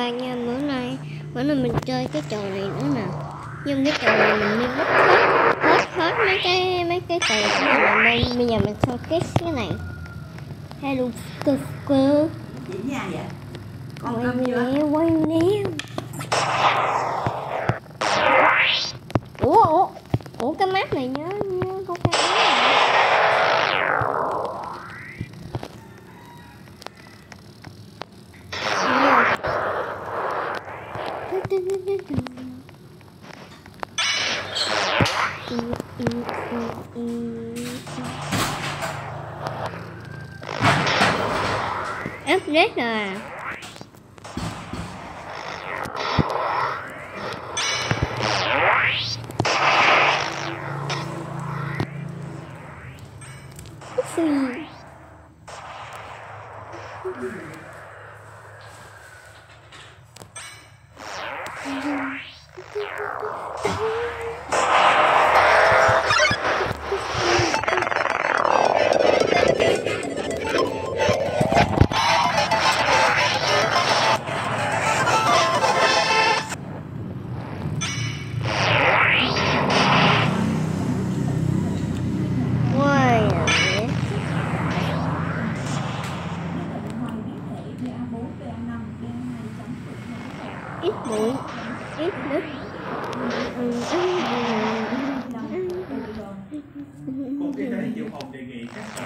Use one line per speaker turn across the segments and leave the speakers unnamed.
Nha, bữa nay mình chơi cái trò này nữa nè. Nhưng cái trò này mình đi mất hết mấy cái tiền của mình nên bây giờ mình xong cái này. Hello cơ.
Chị nhà vậy? Con
Quay
cơm chưa?
nè, quay nè. Ủa cái map này nhớ có cái update à. Ít bụi, ít đất.
Cục Y tế Dự phòng đề nghị các sở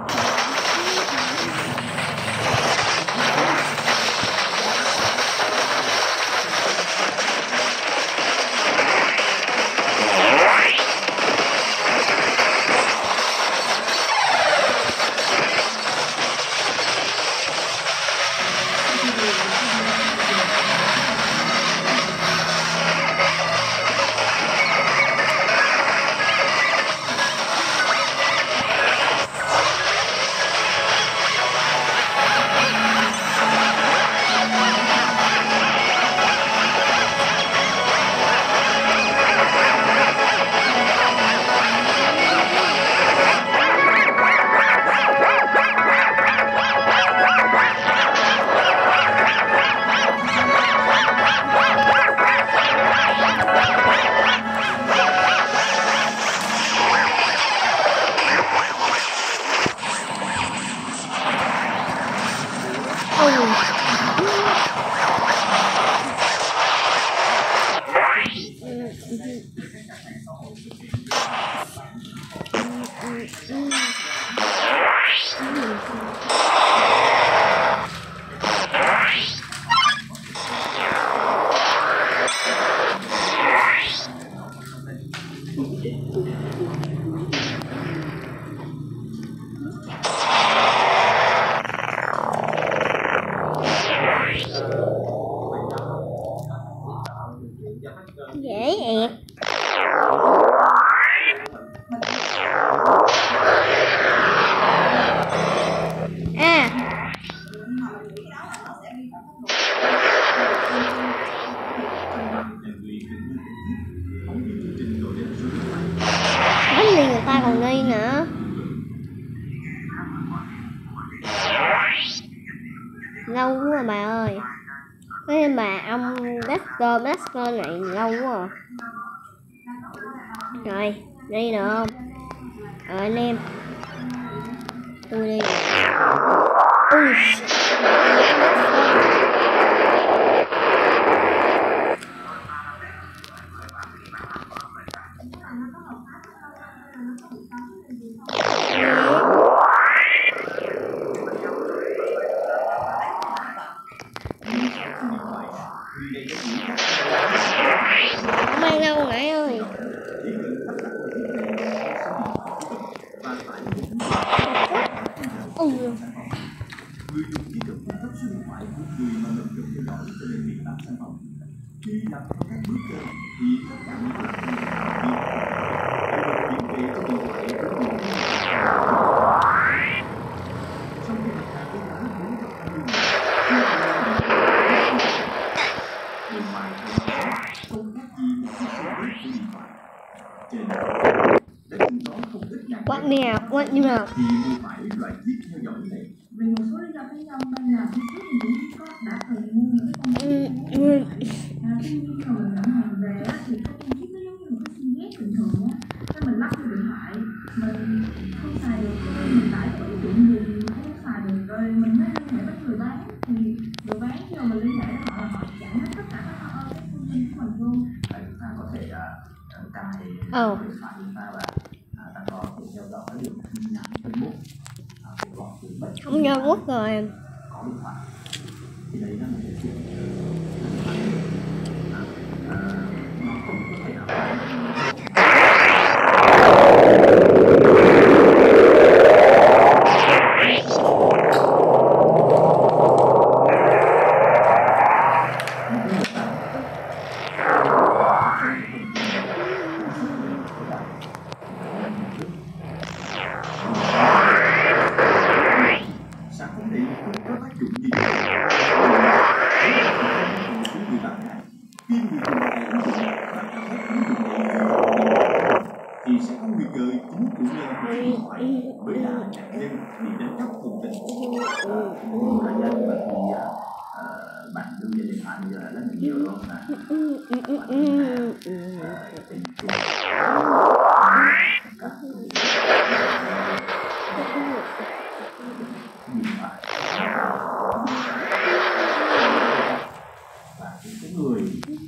dễ ẹt. Bánh mì người ta còn đi nữa. Lâu quá bà ơi. Cái mà ông Dexter này lâu quá à. Rồi, đi được không? Anh em. Tôi đi. Không ai đâu ngại ơi.
Người dùng chỉ cần cung cấp số điện thoại của người mà mình cần theo dõi cho nên việc đặt sản phẩm. Khi đặt theo các bước trên thì tất cả những bước này hiện về trong điện thoại của người dùng. Sau khi đặt hàng với giá 420.000, điện thoại không khác gì một chiếc xe buýt của điện thoại. Trên để chúng nó không ít ngàn
What now?
thì mua phải loại chip theo dõi này.
Vì một số lý do cá nhân ban đầu phía trước mình cũng có đã từng mua những cái con
Tuy nhiên khi mà mình nhận hàng về á, thì cái chi phí nó giống như một cái sim ghét bình thường á. Cái mình lắp vô điện thoại, mình không xài được, mình tải cái ứng dụng gì mình không xài được, rồi mình mới liên hệ với người bán. Thì người bán khi mà mình liên hệ với họ là họ chặn hết tất cả các cái thông tin của mình luôn.
Vậy chúng ta có thể cài điện thoại chúng ta và ta có thể theo dõi được tin nhắn Facebook của họ từ bất kỳ
Không giao quốc rồi.
có điện thoại. Thì đấy là một cái chuyện nó không có thể nào sản phẩm này không có tác dụng gì. Người bán hàng khi người dùng cài ứng dụng và cài hết ứng dụng này thì sẽ có nguy cơ chính chủ nhân điện thoại với là nạn nhân bị đánh cắp thông tin. Cá nhân mà thì bạn đưa về điện thoại bây giờ là rất là nhiều luôn nè. Tình chuột các điện thoại và cái người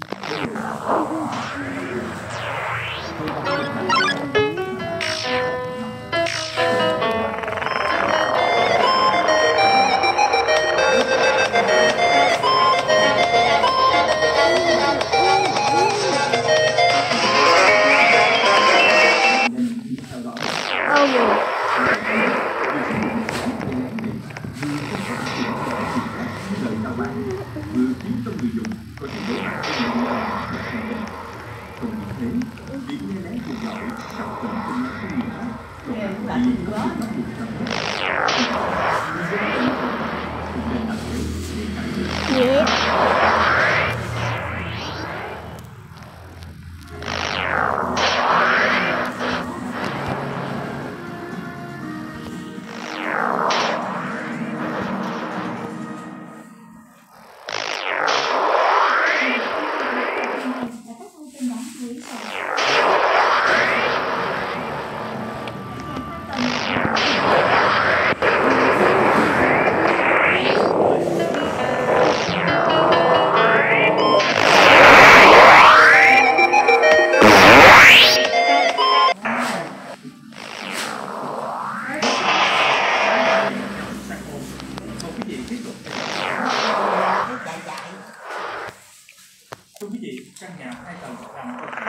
vừa khiến cho người dùng có thể đối mặt với những lo ngại không những thế, việc nghe lén cuộc gọi gặp tận tin nhắn của người khác còn là vì có sự bắt buộc cần thiết. Người dân cần không nên làm thế để cải thiện. Thưa quý vị, căn nhà 2 tầng nằm trong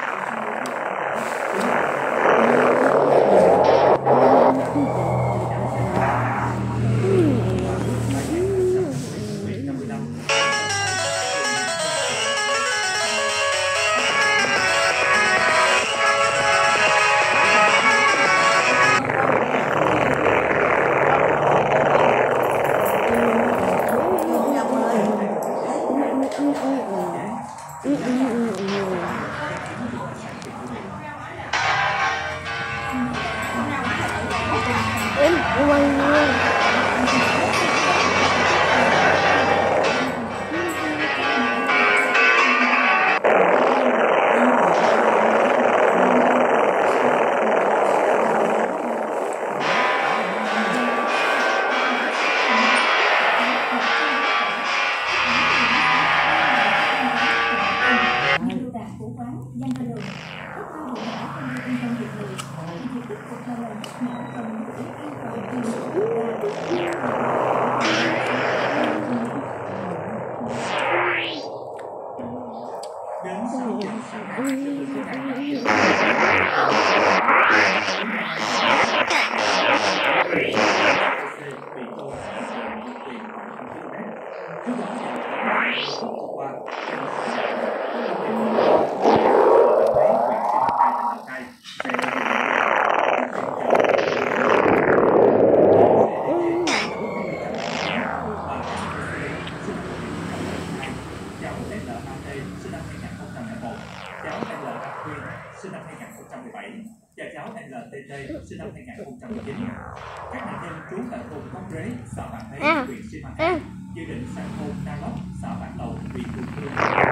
sinh năm 2017 và cháu LTT sinh năm 2019. Các nạn nhân trú tại thôn Cốc Rế, xã Vạn Thấy, huyện Xi Măng. gia đình sang thôn Na Lốc, xã Bản Lầu, huyện Hương Khê.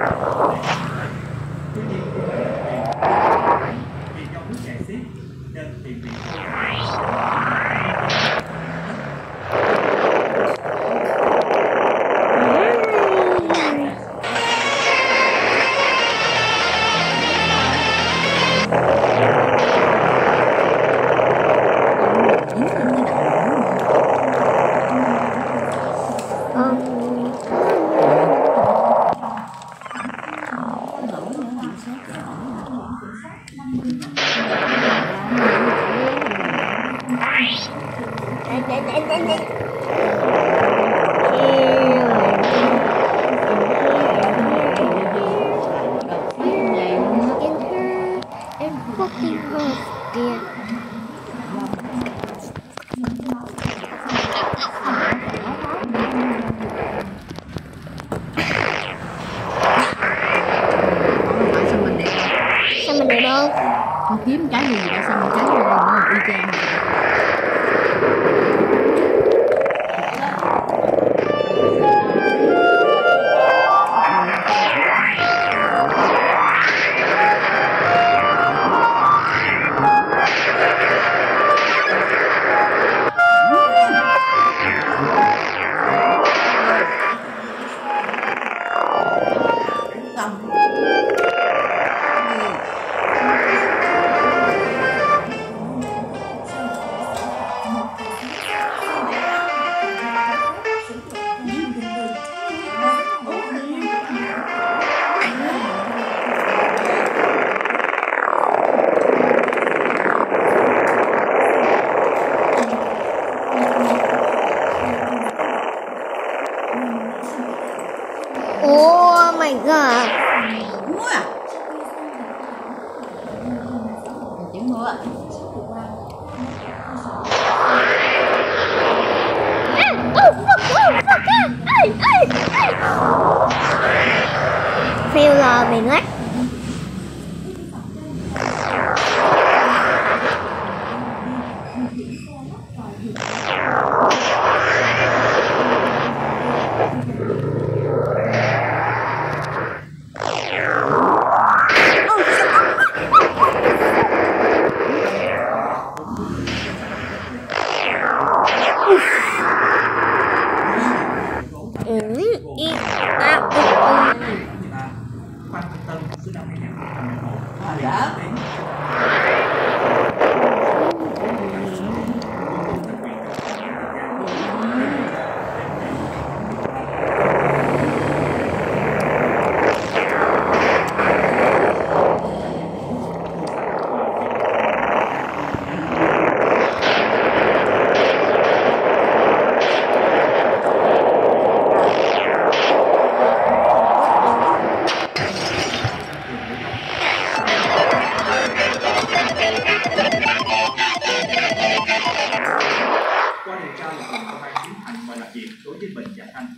Tuy nhiên vì do nước chảy xiết nên hiện huyện
fucking house, dear. Sao mình được đâu?
Con kiếm cái gì vậy? Sao mình cái gì nó y chang vậy?
Oh my god.
Mưa à? Chỉ mưa à?
Fail là bị lắc.
Phan Thanh Tân sinh năm 2001
Dạ.
qua điều tra lực lượng công an tiến hành mời làm việc đối với Bình và Thanh.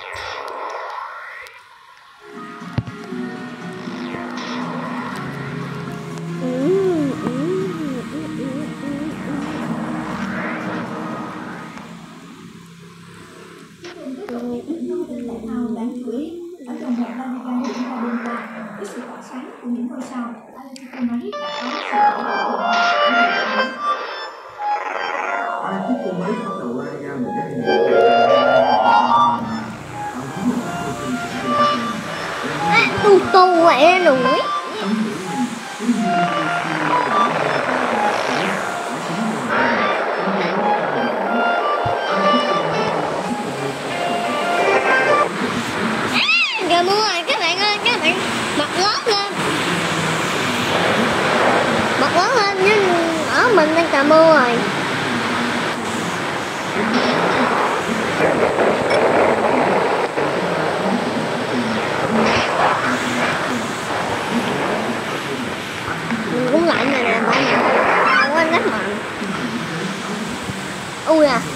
Đáng chú ý ở trong một Vatican diễn ra đêm qua với sự tỏa sáng của những ngôi sao, Atletico Madrid đã có sự khởi đầu
Atletico Madrid bắt đầu La Liga một cái
Tu tu vậy đuổi. Trời mưa rồi các bạn ơi, các bạn bật lớn lên. Bật lớn lên nhưng ở mình đang trời mưa rồi. Mình cũng lạnh rồi nè, bạn nè. Không có rất mạnh. Ui à.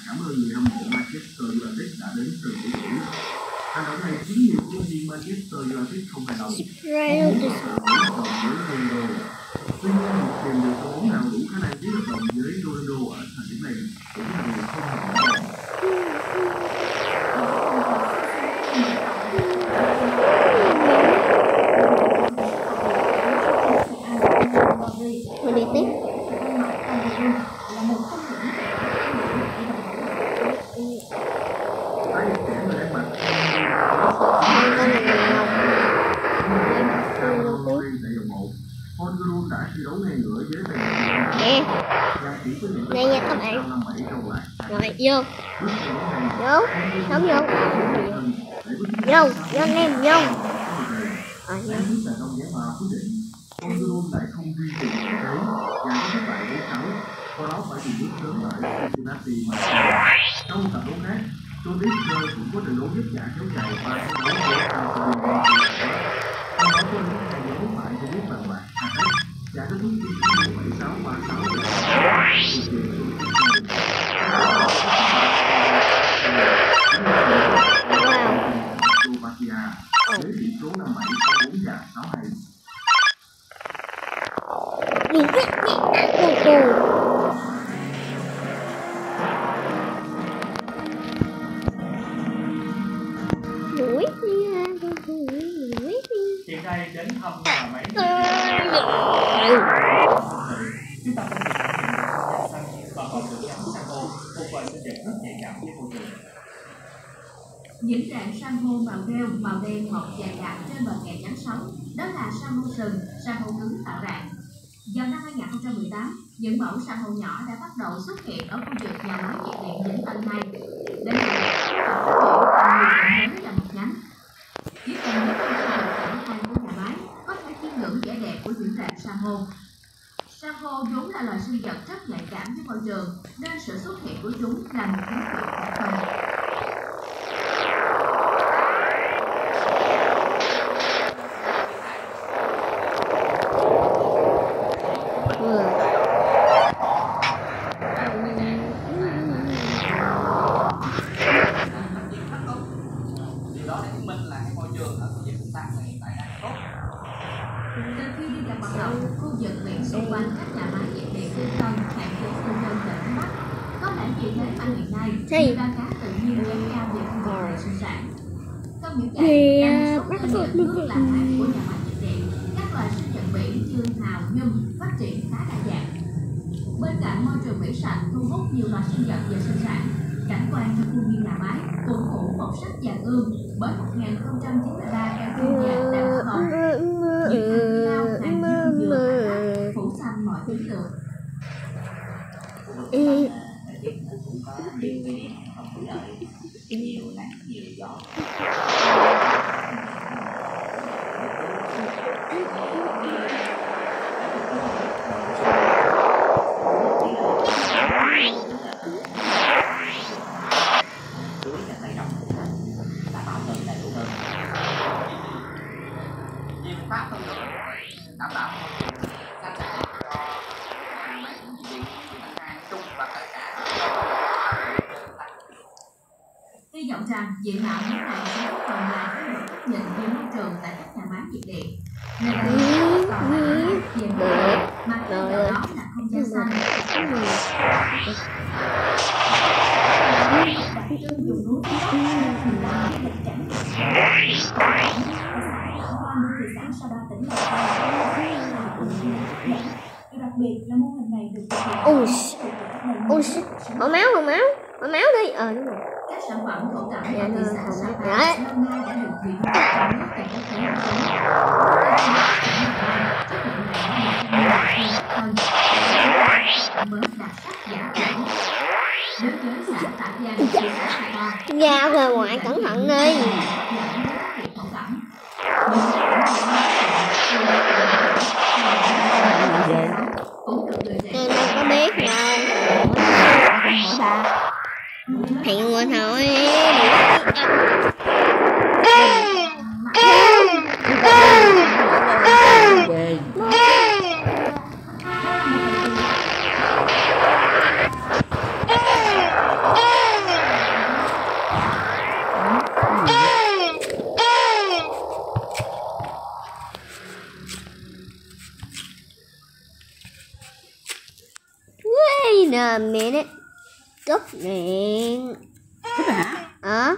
cảm ơn người hâm mộ Manchester United đã đến từ cổ vũ. Hành động này khiến nhiều cổ động viên Manchester United không hài lòng. Mong muốn hợp đồng với Ronaldo. Tuy nhiên, một tiền được cầu bóng nào đủ khả năng ký hợp đồng với Ronaldo ở thời điểm này cũng là điều không hề rõ ràng.
Mình đi tiếp.
Honduras đã thi đấu ngay ngửa với tay
Nè, nè nha các bạn. Rồi vô, sống vô, vô anh em vô.
Honduras lại không duy trì vị thế và có thất bại 4-6, sau đó phải chịu bước sớm ở Cincinnati mà. Trong trận đấu khác, Tonic cũng có trận đấu vất vả kéo dài 3 trận đấu với Argentina. Trong đó có những trận đấu bại cho biết bằng bạc Ajax và kết thúc chiến thắng 7-6-3-6 Slovakia với tỷ số 5-7, 6-4 và 6-2.
Hiện nay đến thăm nhà máy chúng ta có thể và còn được ngắm san hô, một phần sẽ đẹp rất nhạy cảm với môi trường.
Những rạn san hô màu rêu, màu đen mọc dài dặn trên bờ kè trắng sóng, đó là san hô sừng, san hô cứng tạo rạn. Vào năm 2018, những mẫu san hô nhỏ đã bắt đầu xuất hiện ở khu vực nhà máy nhiệt điện Vĩnh Tân 2. Đến nay, phát triển thành nhiều điểm mới là một nhánh. Chỉ cần những con tàu ở hai của nhà máy có thể chiêm ngưỡng vẻ đẹp của những rạn san hô. San hô vốn là loài sinh vật rất nhạy cảm với môi trường, nên sự xuất hiện của chúng là một tín hiệu khả quan. Từ khi đi vào hoạt động, khu vực biển xung quanh các nhà máy nhiệt điện Vĩnh Tân hạn chế tư nhân về đánh bắt. Có lẽ vì thế mà hiện nay nhiều loài cá tự nhiên kéo cao về khu vực này sinh sản. Không những vậy, đang sống trên những nước làm mát của nhà máy nhiệt điện, các loài sinh vật biển như hào, nhum phát triển khá đa dạng. Bên cạnh môi trường biển sạch thu hút nhiều loài sinh vật về sinh sản, cảnh quan trong khuôn viên nhà máy cũng phủ một sắc vàng ươm bởi 1093 cây chuông vàng đang phát hồng. Những hàng cao hàng dương dừa thẳng phủ xanh mọi tuyến đường.
Cũng có nhiều người đẹp không có lợi, nhiều nắng nhiều gió. Suối là tay đồng là bảo hơn đầy đủ hơn. Nhiều pháp hơn nữa đảm bảo sạch sẽ cho nhà máy điện Vĩnh Tân và tất cả.
Hy vọng rằng diện mạo như này sẽ góp phần làm thay đổi cách nhìn về môi trường tại các nhà máy nhiệt điện. Nơi đây còn là về môi trường mà thay vào đó là không gian xanh. Đặc trưng dùng núi phía Bắc thì là cái lịch cảnh sau đó tỉnh Lào Cai. Đặc biệt là mô hình này được thực hiện.
Ôi shit, bỏ máu đi. Đúng rồi.
Các sản phẩm thổ cẩm ở thị xã Sapa năm nay đã được chuyển vào nước tại các tỉnh thành phố. Mới đặc sắc giả tưởng. Đối với xã Tạ Giang, thị xã Sapa,
Ra về ngoại cẩn thận đi. Tôi đâu có biết đâu. Hẹn qua thôi. Wait a minute. Cúp điện.
Cúp rồi hả?